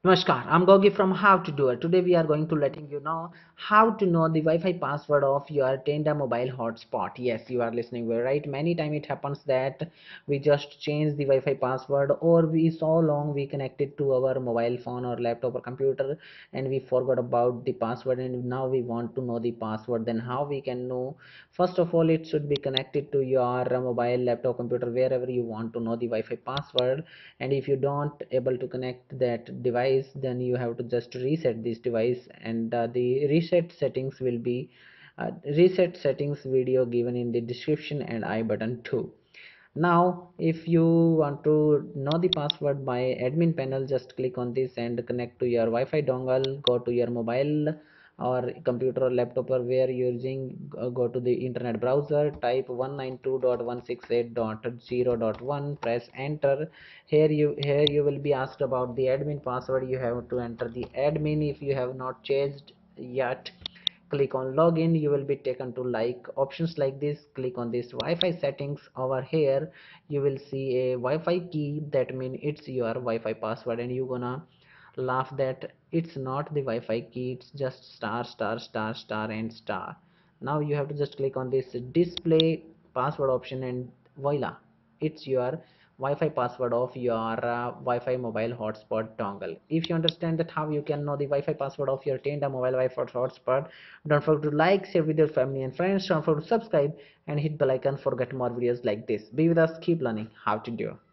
Namaskar, I'm Gogi from How to Do It. Today we are going to letting you know how to know the Wi-Fi password of your Tenda mobile hotspot. Yes, you are listening well, right? Many time it happens that we just change the Wi-Fi password, or we so long we connected to our mobile phone or laptop or computer and we forgot about the password, and now we want to know the password. Then how we can know? First of all, it should be connected to your mobile, laptop, computer, wherever you want to know the Wi-Fi password. And if you don't able to connect that device, then you have to just reset this device, and the reset settings video given in the description and I button too. Now if you want to know the password by admin panel, just click on this and connect to your Wi-Fi dongle. Go to your mobile or computer or laptop, or where you're using, go to the internet browser, type 192.168.0.1, press enter. Here you will be asked about the admin password. You have to enter the admin. If you have not changed yet, click on login. You will be taken to like options like this. Click on this Wi-Fi settings. Over here you will see a Wi-Fi key, that means it's your Wi-Fi password, and you gonna laugh that it's not the Wi-Fi key, it's just star star star star and star. Now you have to just click on this display password option, and voila, it's your Wi-Fi password of your Wi-Fi mobile hotspot dongle. If you understand that how you can know the Wi-Fi password of your Tenda mobile Wi-Fi hotspot, don't forget to like, share with your family and friends. Don't forget to subscribe and hit bell icon for get more videos like this. Be with us, keep learning how to do.